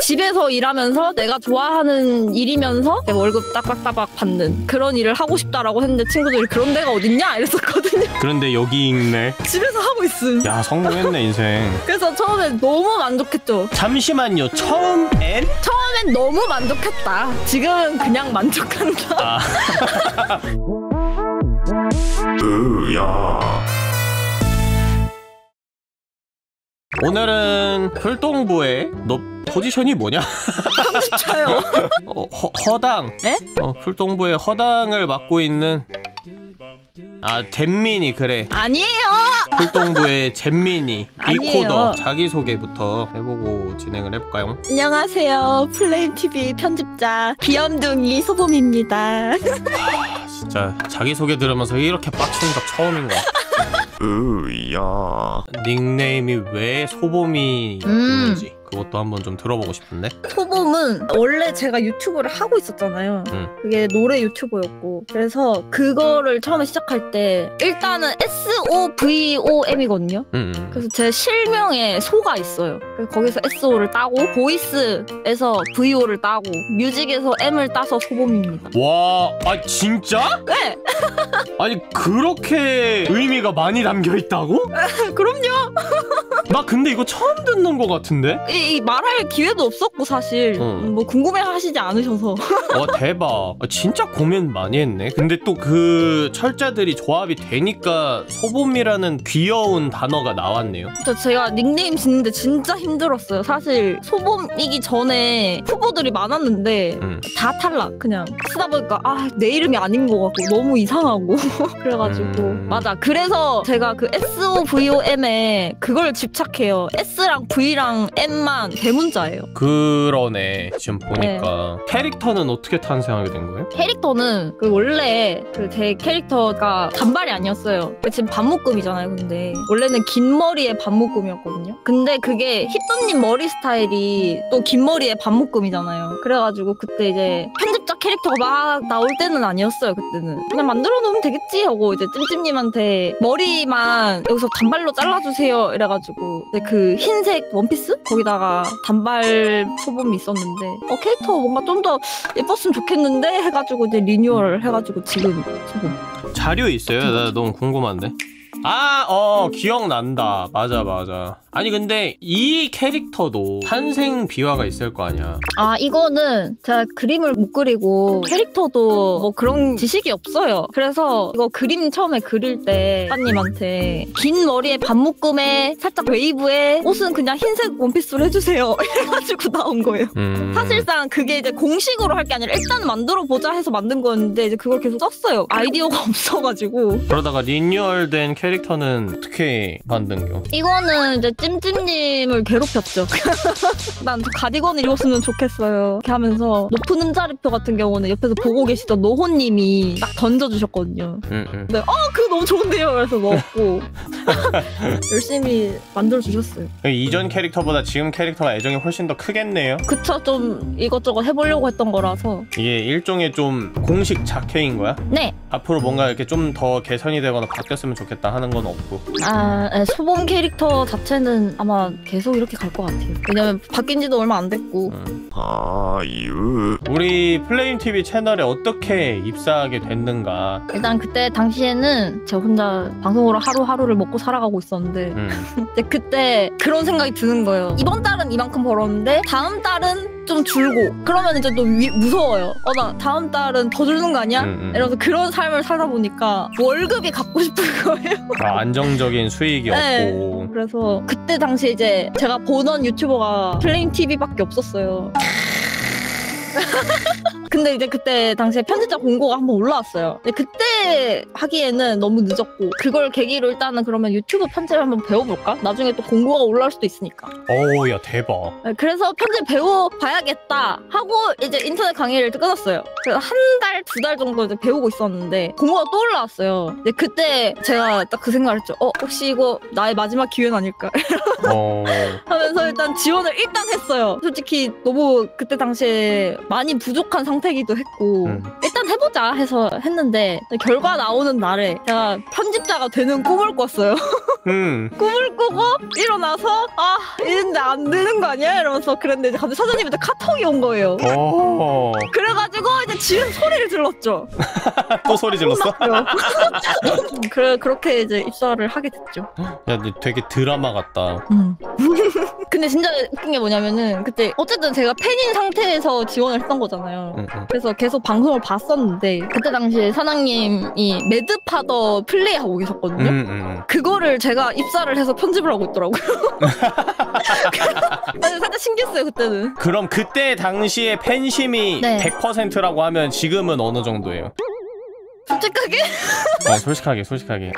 집에서 일하면서 내가 좋아하는 일이면서 내 월급 따박따박 받는 그런 일을 하고 싶다라고 했는데 친구들이 그런 데가 어딨냐 이랬었거든요. 그런데 여기 있네. 집에서 하고 있음. 야, 성공했네 인생. 그래서 처음엔 너무 만족했죠. 잠시만요. 처음엔 너무 만족했다. 지금은 그냥 만족한다. 아. 오늘은 풀동부의 너 포지션이 뭐냐? 편집자요. 허당. 에? 풀동부의 허당을 맡고 있는 잼민이. 그래. 아니에요. 풀동부의 잼민이 아니에요. 리코더 자기소개부터 해보고 진행을 해볼까요? 안녕하세요. 플레임TV 편집자 귀염둥이 소범입니다. 진짜 자기소개 들으면서 이렇게 빡치는 거 처음인 것 같아. 닉네임이 왜 소범이인지 그것도 한번 좀 들어보고 싶은데. 소범은 원래 제가 유튜브를 하고 있었잖아요. 그게 노래 유튜버였고, 그래서 그거를 처음에 시작할 때 일단은 SOVOM이거든요. 그래서 제 실명에 소가 있어요. 그래서 거기서 SO를 따고, 보이스에서 VO를 따고, 뮤직에서 M을 따서 소범입니다. 와, 진짜? 네. 아니 그렇게 의미가 많이 담겨있다고? 그럼요. 나 근데 이거 처음 듣는 것 같은데? 이 말할 기회도 없었고 사실 뭐 궁금해하시지 않으셔서. 와, 대박. 진짜 고민 많이 했네. 근데 또 그 철자들이 조합이 되니까 소범이라는 귀여운 단어가 나왔네요. 제가 닉네임 짓는데 진짜 힘들었어요. 사실 소범이기 전에 후보들이 많았는데 다 탈락. 그냥 쓰다 보니까 내 이름이 아닌 것 같고 너무 이상하고 그래가지고 맞아. 그래서 제가 그 SOVOM에 그걸 집착해요. S랑 V랑 M만 대문자예요. 그러네. 지금 보니까. 네. 캐릭터는 어떻게 탄생하게 된 거예요? 캐릭터는 원래 제 캐릭터가 단발이 아니었어요. 지금 반묶음이잖아요. 근데 원래는 긴 머리에 반묶음이었거든요. 근데 그게 히토님 머리 스타일이 또 긴 머리에 반묶음이잖아요. 그래가지고 그때 이제 편집자 캐릭터가 막 나올 때는 아니었어요. 그때는 그냥 만들어 놓으면 되겠지 하고 이제 찜찜님한테 머리만 여기서 단발로 잘라주세요 이래가지고 그 흰색 원피스? 거기다가 단발 소범이 있었는데 캐릭터 뭔가 좀 더 예뻤으면 좋겠는데 해가지고 이제 리뉴얼을 해가지고 지금 소범. 자료 있어요? 나 너무 궁금한데. 기억난다. 맞아. 아니 근데 이 캐릭터도 탄생 비화가 있을 거 아니야. 이거는 제가 그림을 못 그리고 캐릭터도 뭐 그런 지식이 없어요. 그래서 이거 그림 처음에 그릴 때 오빠님한테 긴 머리에 반묶음에 살짝 웨이브에 옷은 그냥 흰색 원피스로 해주세요 해가지고 나온 거예요. 사실상 그게 이제 공식으로 할 게 아니라 일단 만들어보자 해서 만든 거였는데 이제 그걸 계속 썼어요. 아이디어가 없어가지고. 그러다가 리뉴얼된 캐릭터는 어떻게 만든겨? 이거는 이제 찜찜님을 괴롭혔죠. 난 가디건을 입었으면 좋겠어요. 이렇게 하면서 높은 음자리표 같은 경우는 옆에서 보고 계시던 노호님이 딱 던져주셨거든요. 근데 그거 너무 좋은데요? 그래서 넣었고 열심히 만들어주셨어요. 이전 캐릭터보다 지금 캐릭터가 애정이 훨씬 더 크겠네요? 그쵸. 좀 이것저것 해보려고 했던 거라서. 이게 일종의 좀 공식 작회인 거야? 네. 앞으로 뭔가 이렇게 좀 더 개선이 되거나 바뀌었으면 좋겠다 하는 건 없고. 소범 캐릭터 자체는 아마 계속 이렇게 갈 것 같아요. 왜냐면 바뀐 지도 얼마 안 됐고. 우리 플레임TV 채널에 어떻게 입사하게 됐는가? 일단 그때 당시에는 제가 혼자 방송으로 하루하루를 먹고 살아가고 있었는데 근데 그때 그런 생각이 드는 거예요. 이번 달은 이만큼 벌었는데 다음 달은 좀 줄고 그러면 이제 또 무서워요. 나 다음 달은 더 주는 거 아니야? 이러면서 그런 삶을 살다 보니까 월급이 갖고 싶은 거예요. 안정적인 수익이 네. 없고. 그래서 그때 당시 이제 제가 보던 유튜버가 플레임TV밖에 없었어요. 근데 이제 그때 당시에 편집자 공고가 한번 올라왔어요. 근데 그때 하기에는 너무 늦었고 그걸 계기로 일단은 그러면 유튜브 편집을 한번 배워볼까? 나중에 또 공고가 올라올 수도 있으니까. 야 대박. 그래서 편집 배워봐야겠다 하고 이제 인터넷 강의를 끊었어요. 그래서 한 달, 두 달 정도 이제 배우고 있었는데 공모가 또 올라왔어요. 근데 그때 제가 딱 그 생각을 했죠. 혹시 이거 나의 마지막 기회는 아닐까? 하면서 일단 지원을 일단 했어요. 솔직히 너무 그때 당시에 많이 부족한 상태이기도 했고 일단 해보자 해서 했는데 결과 나오는 날에 제가 편집자가 되는 꿈을 꿨어요. 꿈을 꾸고 일어나서 이랬는데 안 되는 거 아니야? 이러면서 그랬는데 이제 갑자기 사장님한테 카톡이 온 거예요. 그래가지고 이제 지금 소리를 질렀죠. 또 소리 질렀어? 그렇게 이제 입사를 하게 됐죠. 야, 되게 드라마 같다. 근데 진짜 웃긴 게 뭐냐면은 그때 어쨌든 제가 팬인 상태에서 지원을 했던 거잖아요. 그래서 계속 방송을 봤었는데 그때 당시에 사장님이 매드파더 플레이하고 계셨거든요. 그거를 제가 입사를 해서 편집을 하고 있더라고요. 살짝 신기했어요 그때는. 그럼 그때 당시에 팬심이 100%라고 하면 지금은 어느 정도예요? 솔직하게? 솔직하게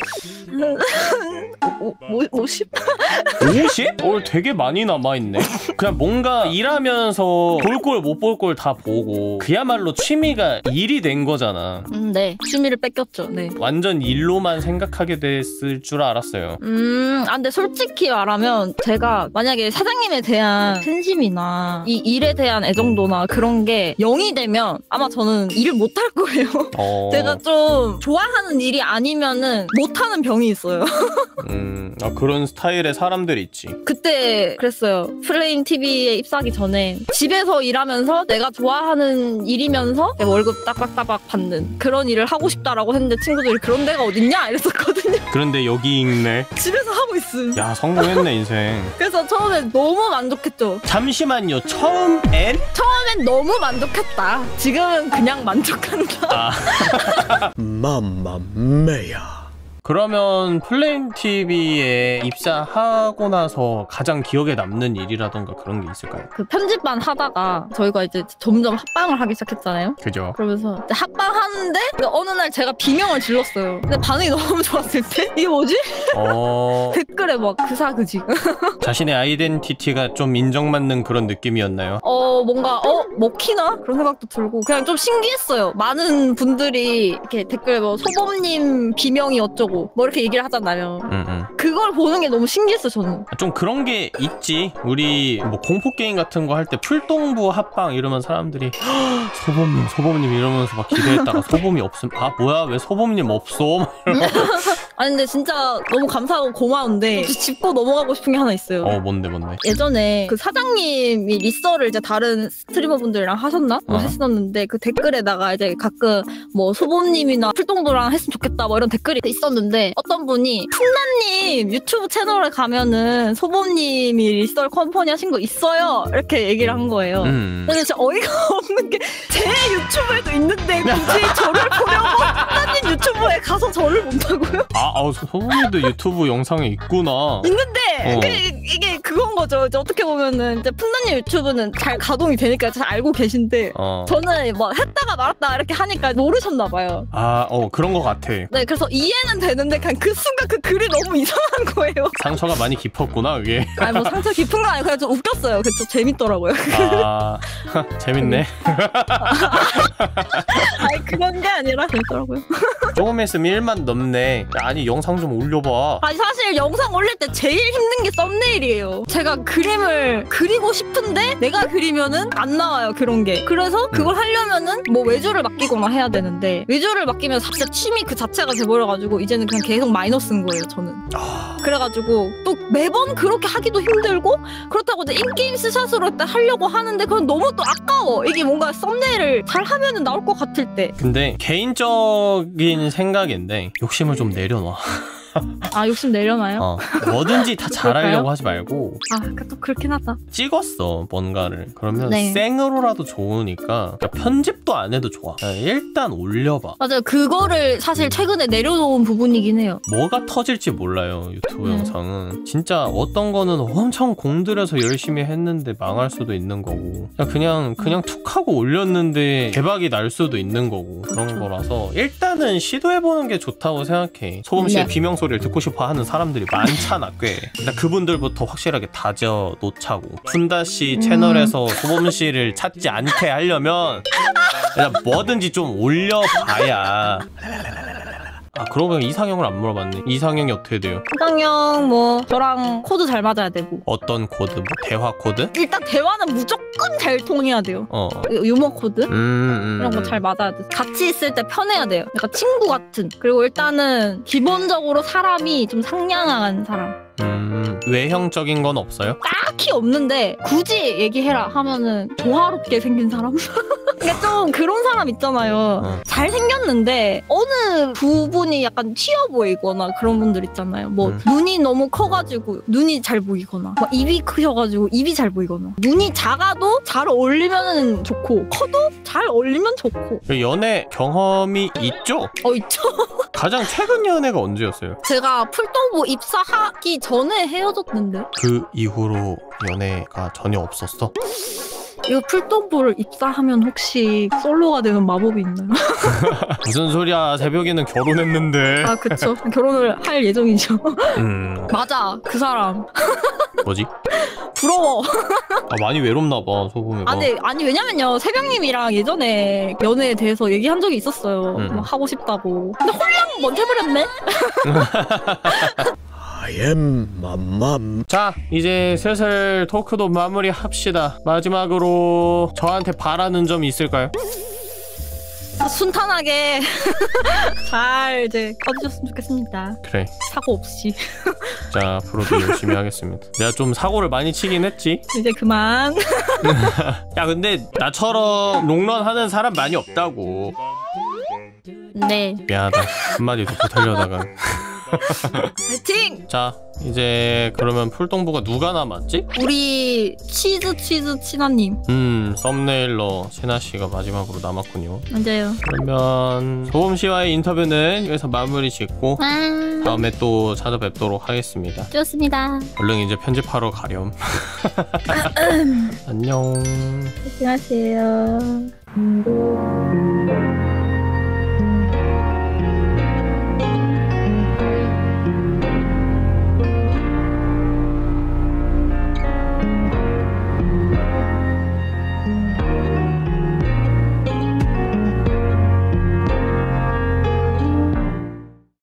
50? 50? 되게 많이 남아있네. 그냥 뭔가 일하면서 볼 걸 못 볼 걸 다 보고 그야말로 취미가 일이 된 거잖아. 네, 취미를 뺏겼죠. 네. 완전 일로만 생각하게 됐을 줄 알았어요. 근데 솔직히 말하면 제가 만약에 사장님에 대한 팬심이나 이 일에 대한 애정도나 그런 게 0이 되면 아마 저는 일을 못 할 거예요. 제가 좀 좋아하는 일이 아니면은 못하는 병이 있어요. 그런 스타일의 사람들이 있지. 그때 그랬어요. 플레인 TV에 입사하기 전에 집에서 일하면서 내가 좋아하는 일이면서 내 월급 따박따박 받는 그런 일을 하고 싶다라고 했는데 친구들이 그런 데가 어딨냐 이랬었거든요. 그런데 여기 있네. 집에서 하고 있음. 야, 성공했네 인생. 그래서 처음에 너무 만족했죠. 잠시만요. 처음엔 너무 만족했다. 지금은 그냥 만족한다. 맘마메야. 그러면 플레임 TV에 입사하고 나서 가장 기억에 남는 일이라던가 그런 게 있을까요? 그 편집만 하다가 저희가 이제 점점 합방을 하기 시작했잖아요. 그죠. 그러면서 이제 합방하는데 어느 날 제가 비명을 질렀어요. 근데 반응이 너무 좋았을 때 이게 뭐지? 댓글에 막 그사그지. 자신의 아이덴티티가 좀 인정받는 그런 느낌이었나요? 뭔가 먹히나? 그런 생각도 들고 그냥 좀 신기했어요. 많은 분들이 이렇게 댓글에 뭐 소범님 비명이 어쩌고 뭐 이렇게 얘기를 하잖아요. 그걸 보는 게 너무 신기했어 저는. 좀 그런 게 있지. 우리 뭐 공포게임 같은 거 할 때 풀동부 합방 이러면 사람들이 소범님 이러면서 막 기대했다가 소범이 없음. 뭐야 왜 소범님 없어? 아니 근데 진짜 너무 감사하고 고마운데 짚고 넘어가고 싶은 게 하나 있어요. 뭔데? 예전에 그 사장님이 리서를 이제 다른 스트리머분들이랑 하셨나? 했었는데 그 댓글에다가 이제 가끔 뭐 소범님이나 풀동도랑 했으면 좋겠다 뭐 이런 댓글이 있었는데 어떤 분이 풍나님 유튜브 채널에 가면은 소범님이 리썰 컴퍼니 하신 거 있어요 이렇게 얘기를 한 거예요. 근데 진짜 어이가 없는 게 제 유튜브에도 있는데 굳이 저를 보려고 풍나님 유튜브에 가서 저를 본다고요? 소범님도 유튜브 영상에 있구나. 있는데 이게 그건 거죠. 이제 어떻게 보면은 이제 풍나님 유튜브는 잘 가동이 되니까 잘 알고 계신데 저는 뭐 했다가 말았다 이렇게 하니까 모르셨나 봐요. 그런 거 같아. 네, 그래서 이해는 되는데 그냥 그 순간 그 글이 너무 이상한 거예요. 상처가 많이 깊었구나 그게. 뭐 상처 깊은 거 아니고 그냥 좀 웃겼어요. 그게 좀 재밌더라고요. 재밌네. 그런 게 아니라 재밌더라고요. 조금 했으면 1만 넘네. 아니 영상 좀 올려봐. 사실 영상 올릴 때 제일 힘든 게 썸네일이에요. 제가 그림을 그리고 싶은데 내가 그리면은 안 나와요 그런 게. 그래서 그걸 하려면은 뭐 외주를 맡기거나 해야 되는데 외주를 맡기면 진짜 취미 그 자체가 돼버려가지고 이제는 그냥 계속 마이너스인 거예요 저는. 그래가지고 또 매번 그렇게 하기도 힘들고 그렇다고 이제 인게임 스샷으로 하려고 하는데 그건 너무 또 아까워. 이게 뭔가 썸네일을 잘 하면은 나올 것 같을 때. 근데 개인적인 생각인데 욕심을 좀 내려놔. 욕심 내려놔요? 뭐든지 다 잘하려고 하지 말고. 또 그렇긴 하다. 찍었어 뭔가를. 그러면 생으로라도 좋으니까 편집도 안 해도 좋아. 일단 올려봐. 맞아요. 그거를 사실 최근에 내려놓은 부분이긴 해요. 뭐가 터질지 몰라요 유튜브 영상은. 진짜 어떤 거는 엄청 공들여서 열심히 했는데 망할 수도 있는 거고 그냥 툭 하고 올렸는데 대박이 날 수도 있는 거고 그런 거라서 일단은 시도해보는 게 좋다고 생각해. 소범씨의 비명 소리를 듣고 싶어 하는 사람들이 많잖아 꽤. 일단 그분들부터 확실하게 다져 놓자고. 푼다씨 채널에서 소범씨를 찾지 않게 하려면 일단 뭐든지 좀 올려봐야. 아 그러고 보면 이상형을 안 물어봤네. 이상형이 어떻게 돼요? 이상형 뭐 저랑 코드 잘 맞아야 되고. 어떤 코드? 뭐 대화 코드? 일단 대화는 무조건 잘 통해야 돼요. 유머 코드 이런 거 잘 맞아야 돼. 같이 있을 때 편해야 돼요. 약간 친구 같은. 그리고 일단은 기본적으로 사람이 좀 상냥한 사람. 외형적인 건 없어요? 딱히 없는데 굳이 얘기해라 하면은 조화롭게 생긴 사람? 그러니까 좀 그런 사람 있잖아요. 잘생겼는데 어느 부분이 약간 튀어 보이거나 그런 분들 있잖아요. 뭐 눈이 너무 커가지고 눈이 잘 보이거나 막 입이 크셔가지고 입이 잘 보이거나 눈이 작아도 잘 어울리면 좋고 커도 잘 어울리면 좋고. 연애 경험이 있죠? 있죠. 가장 최근 연애가 언제였어요? 제가 풀동부 입사하기 전에 헤어졌는데. 그 이후로 연애가 전혀 없었어? 이거 풀동부를 입사하면 혹시 솔로가 되는 마법이 있나요? 무슨 소리야, 새벽에는 결혼했는데. 아 그쵸, 결혼을 할 예정이죠. 맞아, 그 사람. 뭐지? 부러워. 아 많이 외롭나봐 소금이가. 아니 왜냐면요, 새벽님이랑 예전에 연애에 대해서 얘기한 적이 있었어요. 막 하고 싶다고. 근데 홀랑 먼저 해버렸네. I am 맘맘. 자 이제 슬슬 토크도 마무리 합시다. 마지막으로 저한테 바라는 점이 있을까요? 순탄하게 잘 이제 꺼주셨으면 좋겠습니다. 그래, 사고 없이. 자 앞으로도 열심히 하겠습니다. 내가 좀 사고를 많이 치긴 했지. 이제 그만. 야 근데 나처럼 롱런 하는 사람 많이 없다고. 네, 미안하다, 한마디 더 못하려다가. 파이팅! 자 이제 그러면 풀동부가 누가 남았지? 우리 치즈 치나님. 썸네일러 채나씨가 마지막으로 남았군요. 맞아요. 그러면 소범씨와의 인터뷰는 여기서 마무리 짓고 다음에 또 찾아뵙도록 하겠습니다. 좋습니다. 얼른 이제 편집하러 가렴. 안녕. 안녕하세요.